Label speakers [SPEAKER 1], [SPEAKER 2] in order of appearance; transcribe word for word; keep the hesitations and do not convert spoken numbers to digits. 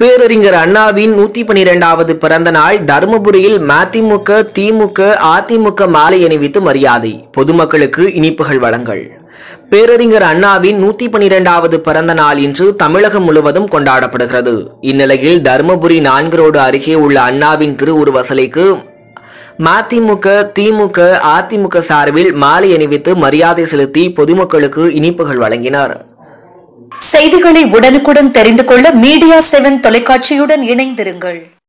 [SPEAKER 1] பேரறிஞர் அண்ணாவின் நூத்தி பனிரெண்டாவது பிறந்த நாள் தருமபுரியில் மதிமுக, திமுக, அதிமுக மாலை அணிவித்து மரியாதை, பொதுமக்களுக்கு இனிப்புகள் வழங்கல். பேரறிஞர் அண்ணாவின் நூத்தி பனிரெண்டாவது பிறந்த நாள் இன்று தமிழகம் முழுவதும் கொண்டாடப்படுகிறது. இந்நிலையில் தருமபுரி நான்கு ரோடு அருகே உள்ள அண்ணாவின் திருவுருவ சிலைக்கு மதிமுக, திமுக, அதிமுக சார்பில் மாலை அணிவித்து மரியாதை செலுத்தி பொதுமக்களுக்கு இனிப்புகள் வழங்கினர்.
[SPEAKER 2] செய்திகளை உடனுக்குடன் தெரிந்து கொள்ள மீடியா செவன் தொலைக்காட்சியுடன் இணைந்திருங்கள்.